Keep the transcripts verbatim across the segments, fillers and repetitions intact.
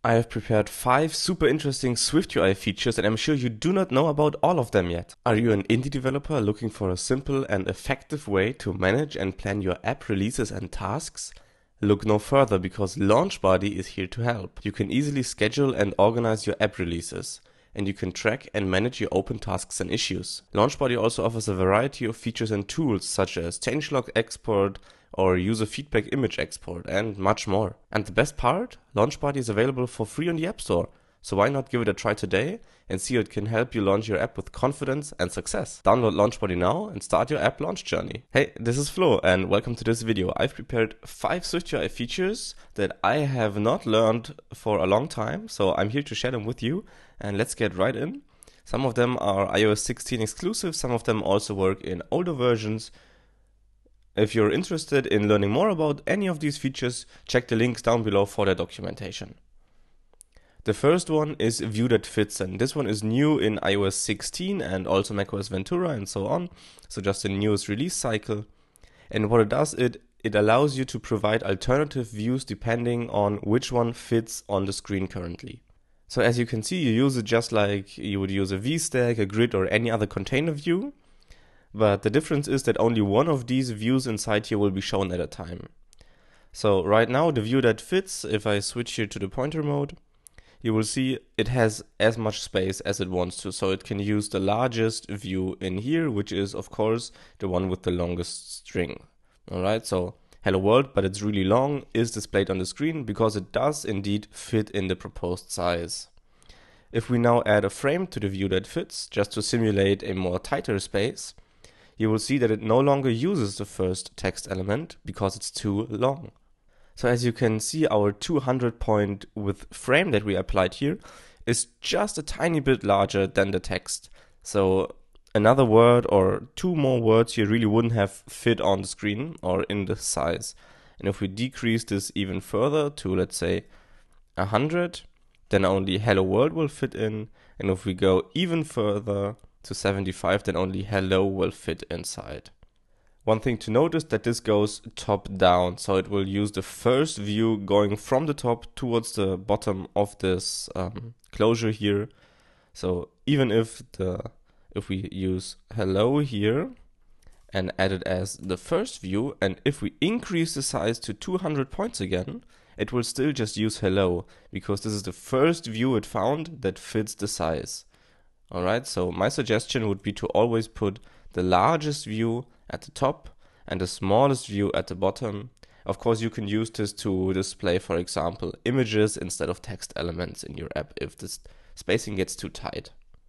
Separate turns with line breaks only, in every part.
I have prepared five super interesting SwiftUI features and I'm sure you do not know about all of them yet. Are you an indie developer looking for a simple and effective way to manage and plan your app releases and tasks? Look no further because LaunchBuddy is here to help. You can easily schedule and organize your app releases, and you can track and manage your open tasks and issues. LaunchBuddy also offers a variety of features and tools such as changelog export or user feedback image export and much more. And the best part? LaunchBuddy is available for free on the App Store. So why not give it a try today and see how it can help you launch your app with confidence and success. Download LaunchBuddy now and start your app launch journey. Hey, this is Flo and welcome to this video. I've prepared five SwiftUI features that I have not learned for a long time, so I'm here to share them with you and let's get right in. Some of them are i O S sixteen exclusive, some of them also work in older versions. If you're interested in learning more about any of these features, check the links down below for their documentation. The first one is View That Fits, and this one is new in i O S sixteen and also macOS Ventura and so on, so just the newest release cycle. And what it does, it, it allows you to provide alternative views depending on which one fits on the screen currently. So as you can see, you use it just like you would use a V-stack, a grid or any other container view, but the difference is that only one of these views inside here will be shown at a time. So right now the view that fits, if I switch here to the pointer mode, you will see it has as much space as it wants to, so it can use the largest view in here, which is of course the one with the longest string. Alright, so hello world, but it's really long, is displayed on the screen because it does indeed fit in the proposed size. If we now add a frame to the view that fits, just to simulate a more tighter space, you will see that it no longer uses the first text element because it's too long. So as you can see, our two hundred point width frame that we applied here is just a tiny bit larger than the text. So another word or two more words here really wouldn't have fit on the screen or in the size. And if we decrease this even further to, let's say, one hundred, then only hello world will fit in. And if we go even further to seventy-five, then only hello will fit inside. One thing to notice that this goes top down, so it will use the first view going from the top towards the bottom of this um, closure here. So even if the if we use hello here and add it as the first view, and if we increase the size to two hundred points again, it will still just use hello because this is the first view it found that fits the size. Alright, so my suggestion would be to always put the largest view at the top and the smallest view at the bottom. Of course, you can use this to display, for example, images instead of text elements in your app if the spacing gets too tight.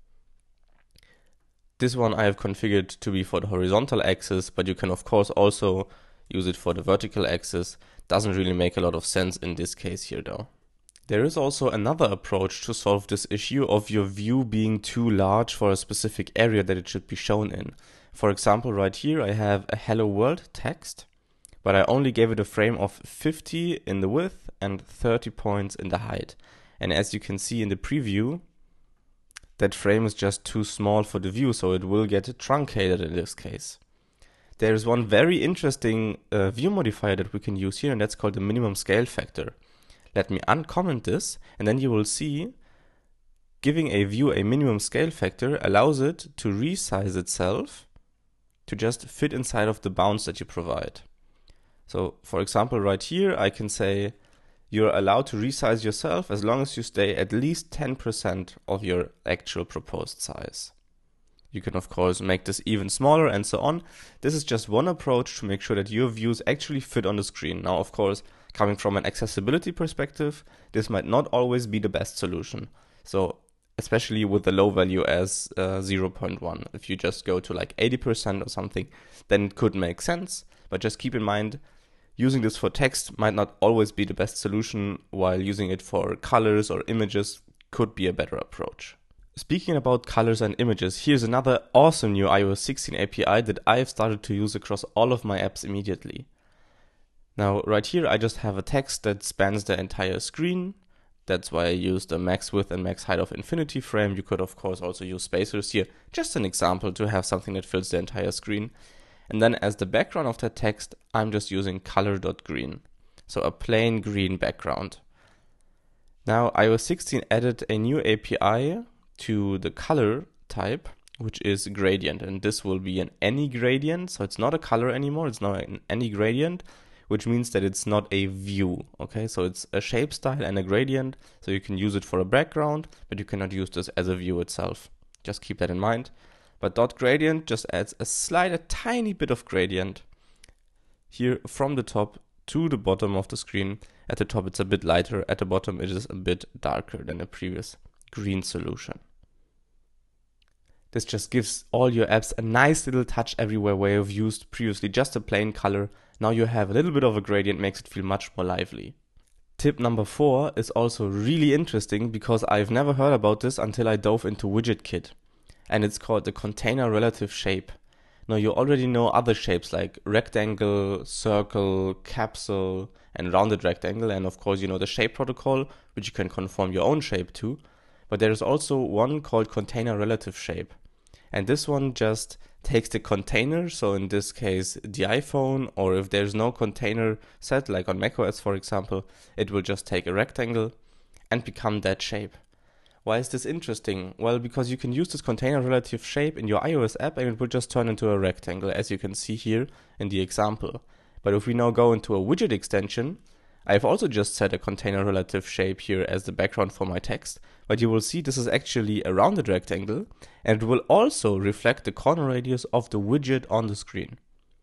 This one I have configured to be for the horizontal axis, but you can of course also use it for the vertical axis. Doesn't really make a lot of sense in this case here though. There is also another approach to solve this issue of your view being too large for a specific area that it should be shown in. For example, right here I have a hello world text, but I only gave it a frame of fifty in the width and thirty points in the height. And as you can see in the preview, that frame is just too small for the view, so it will get truncated in this case. There is one very interesting uh, view modifier that we can use here, and that's called the minimum scale factor. Let me uncomment this, and then you will see giving a view a minimum scale factor allows it to resize itself to just fit inside of the bounds that you provide. So for example, right here, I can say you're allowed to resize yourself as long as you stay at least ten percent of your actual proposed size. You can of course make this even smaller and so on. This is just one approach to make sure that your views actually fit on the screen. Now, of course, coming from an accessibility perspective, this might not always be the best solution. So especially with the low value as uh, zero point one. If you just go to like eighty percent or something, then it could make sense. But just keep in mind, using this for text might not always be the best solution, while using it for colors or images could be a better approach. Speaking about colors and images, here's another awesome new i O S sixteen A P I that I've started to use across all of my apps immediately. Now, right here, I just have a text that spans the entire screen. That's why I used the max width and max height of infinity frame. You could, of course, also use spacers here. Just an example to have something that fills the entire screen. And then as the background of that text, I'm just using color.green. So a plain green background. Now i O S sixteen added a new A P I to the color type, which is gradient, and this will be an any gradient. So it's not a color anymore, it's now an any gradient, which means that it's not a view. Okay, so it's a shape style and a gradient, so you can use it for a background, but you cannot use this as a view itself. Just keep that in mind. But dot gradient just adds a slight, a tiny bit of gradient here from the top to the bottom of the screen. At the top it's a bit lighter, at the bottom it is a bit darker than the previous green solution. This just gives all your apps a nice little touch everywhere where you've used previously just a plain color. Now you have a little bit of a gradient, makes it feel much more lively. Tip number four is also really interesting because I've never heard about this until I dove into WidgetKit. And it's called the container relative shape. Now you already know other shapes like rectangle, circle, capsule, and rounded rectangle. And of course you know the shape protocol, which you can conform your own shape to. But there is also one called container relative shape. And this one just takes the container, so in this case the iPhone, or if there's no container set, like on macOS for example, it will just take a rectangle and become that shape. Why is this interesting? Well, because you can use this container relative shape in your iOS app and it will just turn into a rectangle, as you can see here in the example. But if we now go into a widget extension, I've also just set a container relative shape here as the background for my text, but you will see this is actually a rounded rectangle, and it will also reflect the corner radius of the widget on the screen.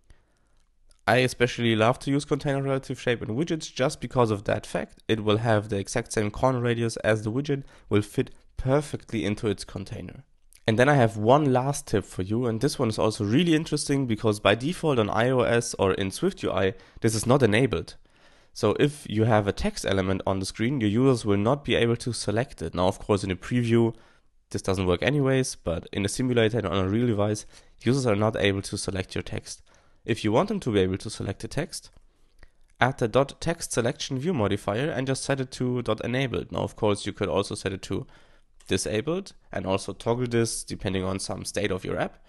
I especially love to use container relative shape in widgets just because of that fact. It will have the exact same corner radius as the widget, will fit perfectly into its container. And then I have one last tip for you, and this one is also really interesting because by default on iOS or in SwiftUI, this is not enabled. So if you have a text element on the screen, your users will not be able to select it. Now, of course, in a preview, this doesn't work anyways, but in a simulator and on a real device, users are not able to select your text. If you want them to be able to select the text, add the .TextSelectionView modifier and just set it to .enabled. Now, of course, you could also set it to disabled and also toggle this depending on some state of your app.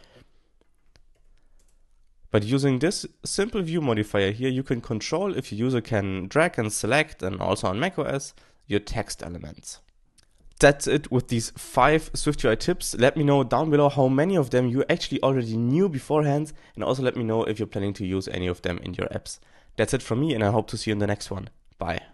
But using this simple view modifier here, you can control if your user can drag and select, and also on macOS, your text elements. That's it with these five SwiftUI tips. Let me know down below how many of them you actually already knew beforehand, and also let me know if you're planning to use any of them in your apps. That's it from me, and I hope to see you in the next one. Bye.